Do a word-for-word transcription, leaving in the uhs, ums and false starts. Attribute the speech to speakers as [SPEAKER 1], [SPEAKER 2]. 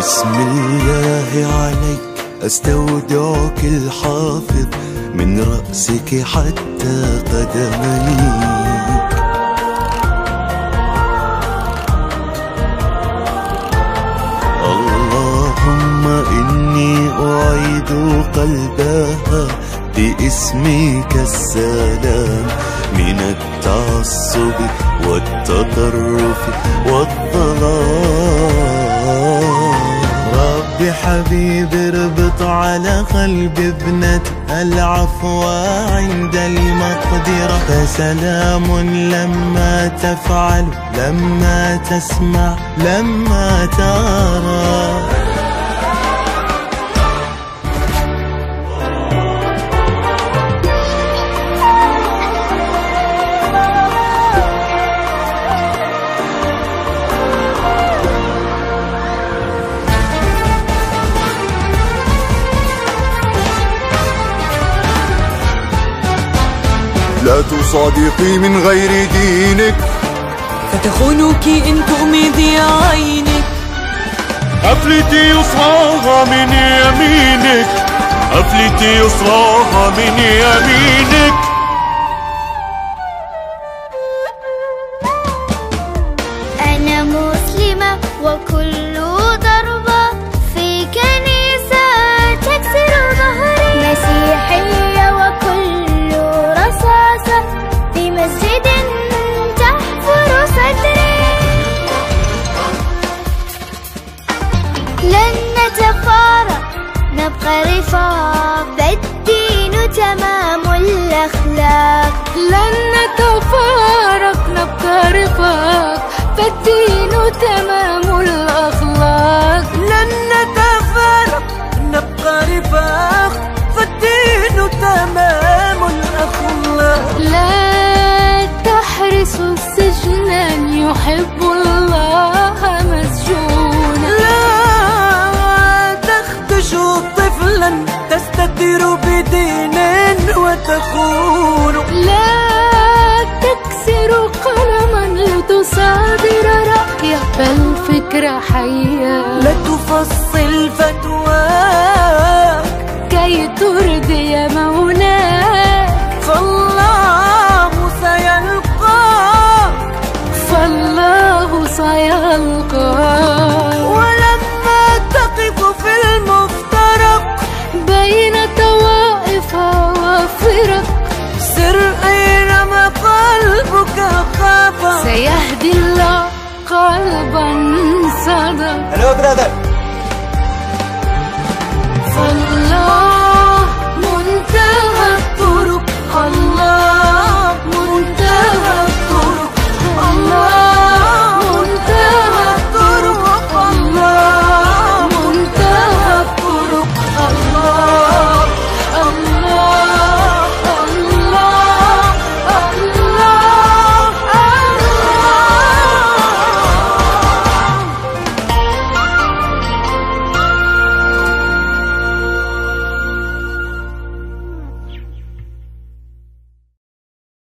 [SPEAKER 1] بسم الله عليك أستودعك الحافظ من رأسك حتى قدميك. اللهم إني أعيد قلبها باسمك السلام من التعصب والتطرف والضلال. رب حبيب اربط على قلب ابنة العفو عند المقدرة، فسلام لما تفعل لما تسمع لما ترى.
[SPEAKER 2] لا تصادقي من غير دينك
[SPEAKER 3] فتخونك إن تغمضي عينك.
[SPEAKER 4] أفلتي يسراها من يمينك، أفلتي يسراها من يمينك.
[SPEAKER 5] أنا مسلمة وكل ضربة في كنيسة تكسر ظهري، مسيحية وكل رصاصة في مسجد تحفر صدري. لن نتفارق نبقى رفاق، فالدين تمام الأخلاق.
[SPEAKER 3] لن نتفارق نبقى رفاق، فالدين تمام الأخلاق.
[SPEAKER 6] لن نتفارق نبقى رفاق، فالدين تمام الأخلاق.
[SPEAKER 3] لا تحرس السجن أن يحب الله مسجونا،
[SPEAKER 6] لا تخدش طفلا تستتر بدين وتخون،
[SPEAKER 3] لا تكسر قلما لتصادر رأيه بل فكرة حية.
[SPEAKER 6] لا تفصل فتواك
[SPEAKER 3] كي ترضي موناك،
[SPEAKER 6] فالله سيلقاك،
[SPEAKER 3] فالله سيلقاك.
[SPEAKER 6] ولما تقف في المفترق
[SPEAKER 3] بين طوائف وفرق،
[SPEAKER 6] سر أينما قلبك خاف،
[SPEAKER 3] سيهدي الله قلبا صدق.
[SPEAKER 6] Hello brother.
[SPEAKER 3] فالله